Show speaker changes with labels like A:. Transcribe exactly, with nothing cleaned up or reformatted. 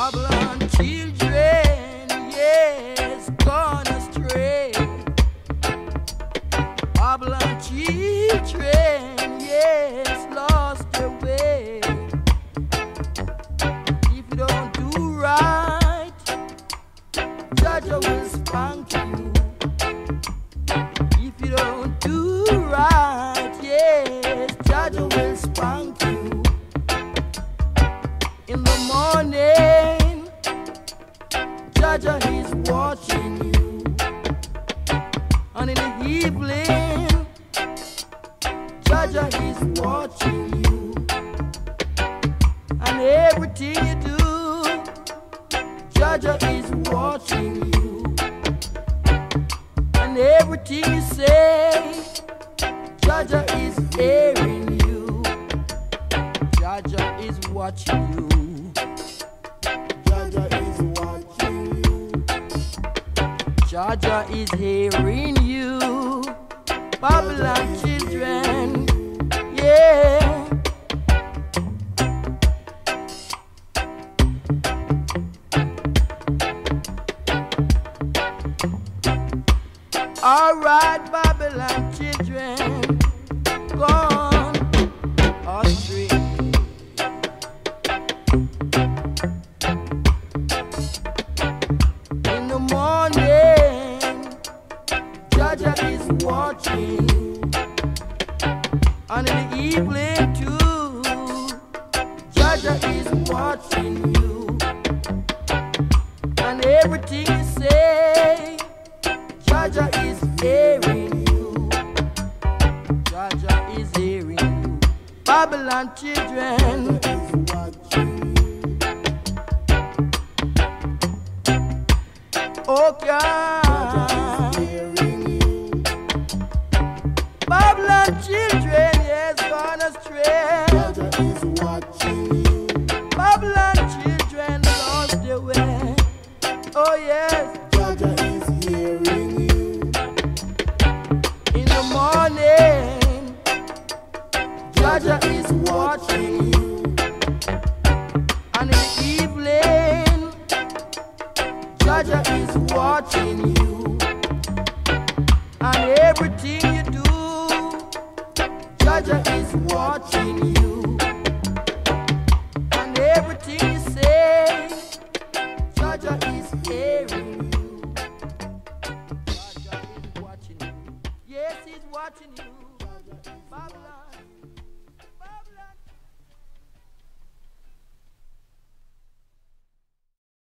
A: Babylon children, yes, gone astray. Babylon children, yes, lost their way. If you don't do right, Judge will spank you. If you don't do right, yes, Judge will spank you. In the morning, Judge is watching you, and in the evening, Judge is watching you, and everything you do, Judge is watching you, and everything you say, Judge is hearing you. Judge is watching you.
B: Judge is watching you.
A: Judge is hearing you. Babylon children, yeah. All right, Babylon children, gone astray. In the morning, Judge is watching, and in the evening too, Judge is watching you, and everything you say, Judge is hearing you. Judge is hearing you. Babylon children,
B: Is watching you.
A: oh God.
B: Judge is hearing you.
A: Babylon children, yes, gone astray.
B: Judge is watching you.
A: Babylon children lost their way. Oh yes,
B: Judge is hearing you.
A: in the morning, Judge is watching you, and in the evening, Judge is watching you, and everything you do, Judge is watching you, and everything you say, Judge is hearing you. Judge is watching you. Yes, he's watching you. Babylon.